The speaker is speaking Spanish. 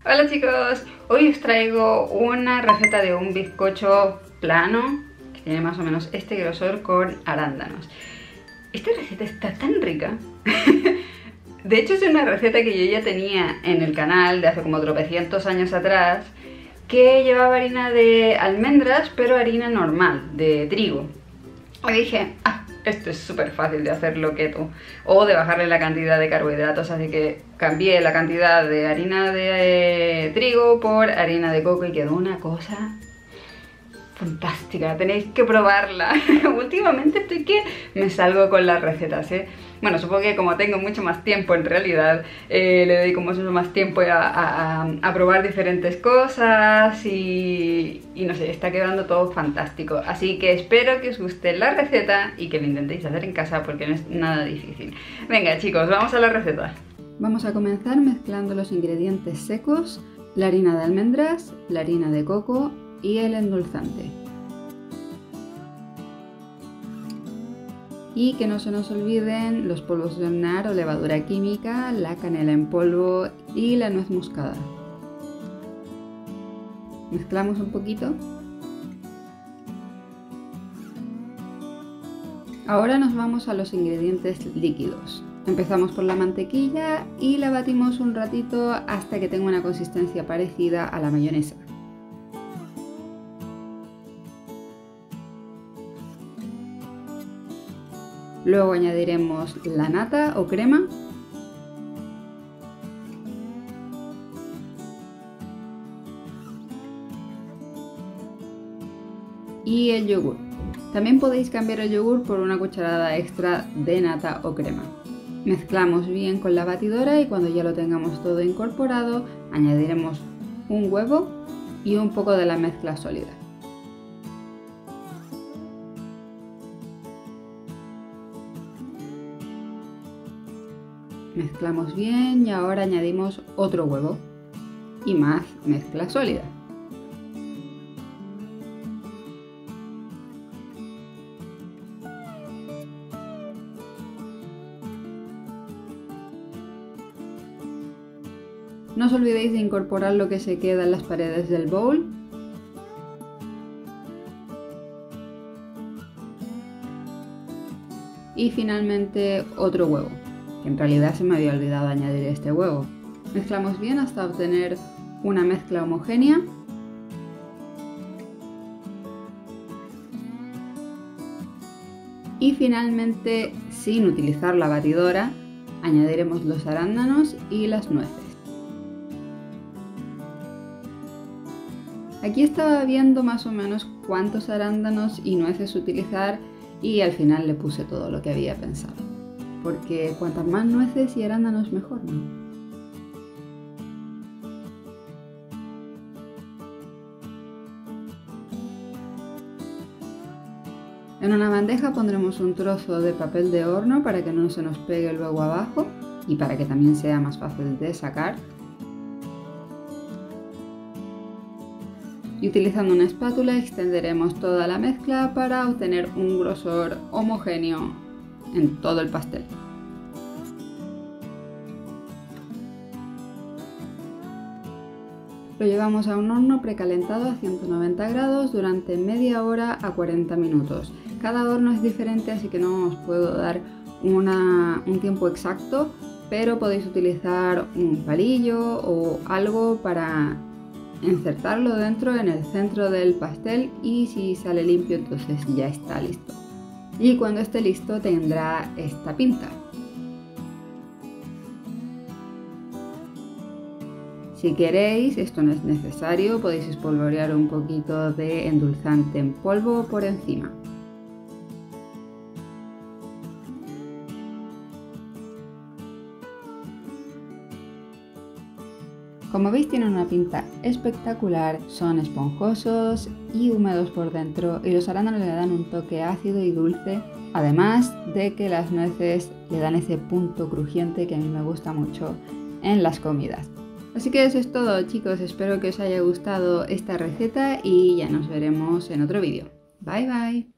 Hola chicos, hoy os traigo una receta de un bizcocho plano que tiene más o menos este grosor con arándanos. Esta receta está tan rica. De hecho es una receta que yo ya tenía en el canal de hace como tropecientos años atrás, que llevaba harina de almendras pero harina normal, de trigo. Y dije, esto es súper fácil de hacerlo keto o de bajarle la cantidad de carbohidratos, así que cambié la cantidad de harina de trigo por harina de coco y quedó una cosa fantástica, tenéis que probarla. Últimamente estoy que me salgo con las recetas, ¿eh? Bueno, supongo que como tengo mucho más tiempo en realidad, le dedico mucho más tiempo a probar diferentes cosas y no sé, está quedando todo fantástico. Así que espero que os guste la receta y que lo intentéis hacer en casa porque no es nada difícil. Venga chicos, vamos a la receta. Vamos a comenzar mezclando los ingredientes secos, la harina de almendras, la harina de coco y el endulzante. Y que no se nos olviden los polvos de hornear o levadura química, la canela en polvo y la nuez moscada. Mezclamos un poquito. Ahora nos vamos a los ingredientes líquidos. Empezamos por la mantequilla y la batimos un ratito hasta que tenga una consistencia parecida a la mayonesa. Luego añadiremos la nata o crema y el yogur. También podéis cambiar el yogur por una cucharada extra de nata o crema. Mezclamos bien con la batidora y cuando ya lo tengamos todo incorporado, añadiremos un huevo y un poco de la mezcla sólida. Mezclamos bien y ahora añadimos otro huevo y más mezcla sólida. No os olvidéis de incorporar lo que se queda en las paredes del bowl. Y finalmente otro huevo. En realidad se me había olvidado añadir este huevo. Mezclamos bien hasta obtener una mezcla homogénea. Y finalmente, sin utilizar la batidora, añadiremos los arándanos y las nueces. Aquí estaba viendo más o menos cuántos arándanos y nueces utilizar y al final le puse todo lo que había pensado. Porque cuantas más nueces y arándanos mejor, ¿no? En una bandeja pondremos un trozo de papel de horno para que no se nos pegue luego abajo y para que también sea más fácil de sacar. Y utilizando una espátula extenderemos toda la mezcla para obtener un grosor homogéneo en todo el pastel. Lo llevamos a un horno precalentado a 190 grados durante media hora a 40 minutos. Cada horno es diferente, así que no os puedo dar un tiempo exacto, pero podéis utilizar un palillo o algo para insertarlo dentro en el centro del pastel y si sale limpio entonces ya está listo. Y cuando esté listo tendrá esta pinta. Si queréis, esto no es necesario, podéis espolvorear un poquito de endulzante en polvo por encima. Como veis tienen una pinta espectacular, son esponjosos y húmedos por dentro y los arándanos le dan un toque ácido y dulce, además de que las nueces le dan ese punto crujiente que a mí me gusta mucho en las comidas. Así que eso es todo chicos, espero que os haya gustado esta receta y ya nos veremos en otro vídeo. Bye bye.